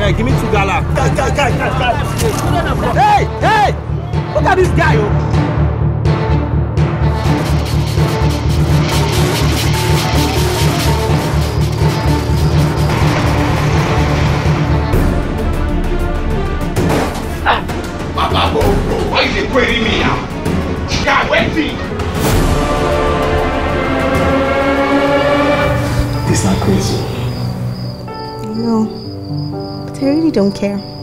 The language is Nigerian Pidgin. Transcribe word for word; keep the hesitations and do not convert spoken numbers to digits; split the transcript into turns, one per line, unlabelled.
Uh, give me two gala. Guy, guy, guy, guy, guy. Hey, hey! Look at this guy, yo.
Papa, bro, bro, why is he querying me now? Guy, wait!
It's not crazy.
I know, but I really don't care.